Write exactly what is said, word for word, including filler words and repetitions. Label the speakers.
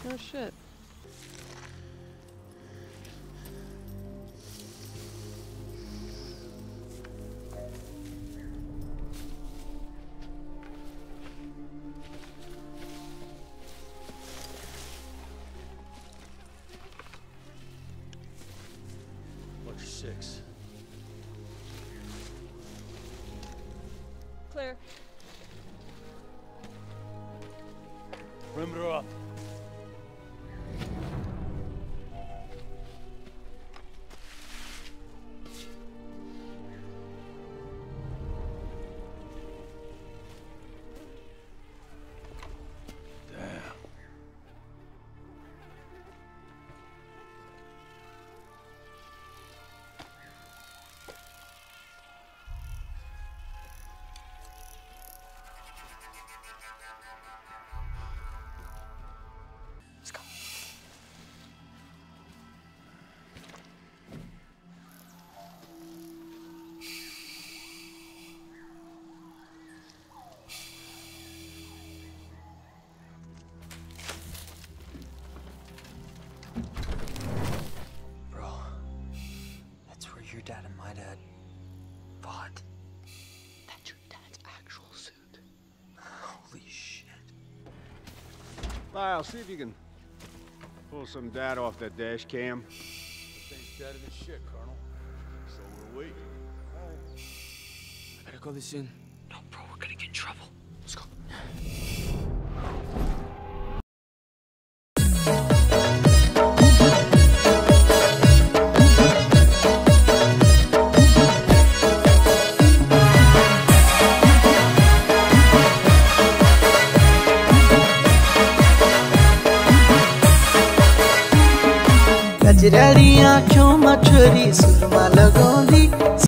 Speaker 1: Oh shit.
Speaker 2: Watch six.
Speaker 1: Clear.
Speaker 2: Perimeter up.
Speaker 3: Let's go. Bro, that's where your dad and my dad fought. That's your dad's actual suit. Holy shit.
Speaker 4: Lyle, see if you can pull some data off that dash cam.
Speaker 2: This thing's dead as shit, Colonel. So we're waiting.
Speaker 3: I gotta go this in. No, bro, we're gonna get in trouble. Let's go. गजराड़ी आँखों में छोरी सुरमा लगोंदी